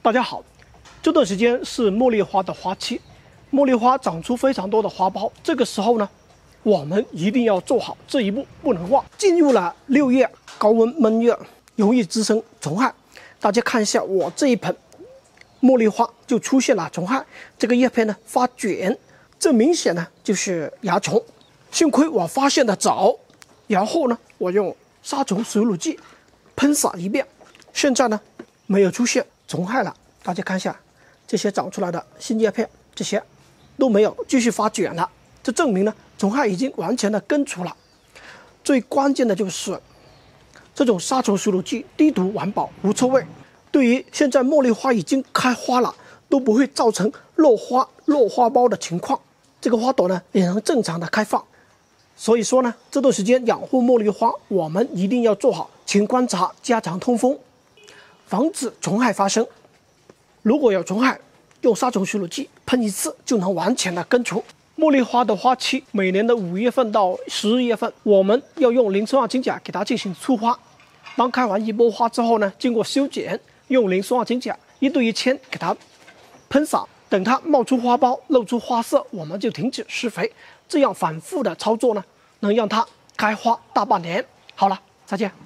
大家好，这段时间是茉莉花的花期，茉莉花长出非常多的花苞。这个时候呢，我们一定要做好这一步，不能忘。进入了6月，高温闷热，容易滋生虫害。大家看一下我这一盆茉莉花就出现了虫害，这个叶片呢发卷，这明显呢就是蚜虫。幸亏我发现的早，然后呢我用杀虫水乳剂喷洒一遍，现在呢没有出现虫害了。大家看一下这些长出来的新叶片，这些都没有继续发卷了，这证明呢虫害已经完全的根除了。最关键的就是这种杀虫水乳剂低毒环保无臭味，对于现在茉莉花已经开花了都不会造成落花苞的情况，这个花朵呢也能正常的开放。所以说呢，这段时间养护茉莉花，我们一定要做好勤观察、加强通风，防止虫害发生。如果有虫害，用杀虫水乳剂喷一次就能完全的根除。茉莉花的花期每年的5月份到11月份，我们要用磷酸二氢钾给它进行促花。当开完一波花之后呢，经过修剪，用磷酸二氢钾1对1000给它喷洒。等它冒出花苞、露出花色，我们就停止施肥。这样反复的操作呢，能让它开花大半年。好了，再见。